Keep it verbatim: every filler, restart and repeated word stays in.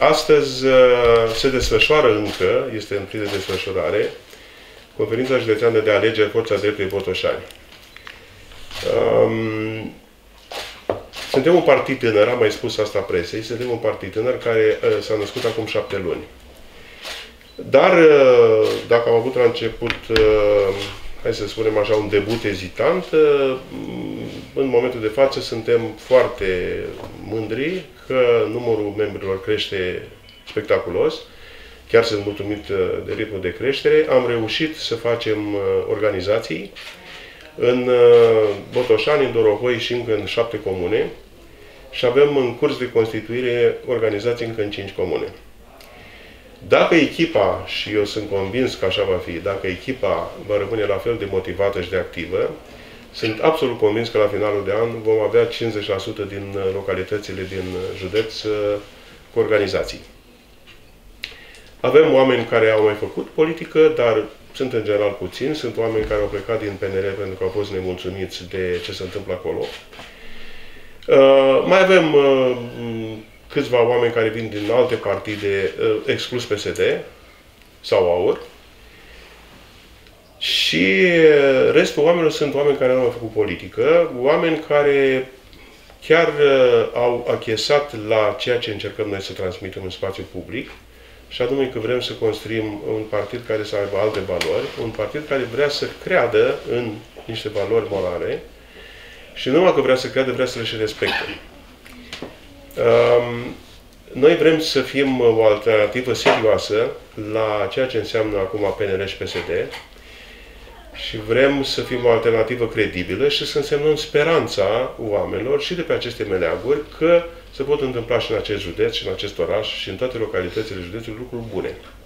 Astăzi se desfășoară încă, este în plin de desfășurare, Conferința Județeană de Alegeri Forța Dreptului Botoșani. Um, suntem un partid tânăr, am mai spus asta presei, suntem un partid tânăr care uh, s-a născut acum șapte luni. Dar, uh, dacă am avut la început, uh, hai să spunem așa, un debut ezitant, uh, în momentul de față suntem foarte mândri că numărul membrilor crește spectaculos. Chiar sunt mulțumit de ritmul de creștere. Am reușit să facem organizații în Botoșani, în Dorohoi și încă în șapte comune și avem în curs de constituire organizații încă în cinci comune. Dacă echipa, și eu sunt convins că așa va fi, dacă echipa va rămâne la fel de motivată și de activă, sunt absolut convins că la finalul de an vom avea cincizeci la sută din localitățile din județ cu organizații. Avem oameni care au mai făcut politică, dar sunt în general puțini. Sunt oameni care au plecat din P N R pentru că au fost nemulțumiți de ce se întâmplă acolo. Uh, mai avem uh, câțiva oameni care vin din alte partide, uh, exclus P S D sau AUR. Și restul oamenilor sunt oameni care nu au făcut politică, oameni care chiar uh, au achesat la ceea ce încercăm noi să transmitem în spațiu public, și anume că vrem să construim un partid care să aibă alte valori, un partid care vrea să creadă în niște valori morale și nu numai că vrea să creadă, vrea să le și respecte. Um, noi vrem să fim o alternativă serioasă la ceea ce înseamnă acum P N R și P S D și vrem să fim o alternativă credibilă și să însemnăm speranța oamenilor și de pe aceste meleaguri că se pot întâmpla și în acest județ, și în acest oraș, și în toate localitățile județului lucruri bune.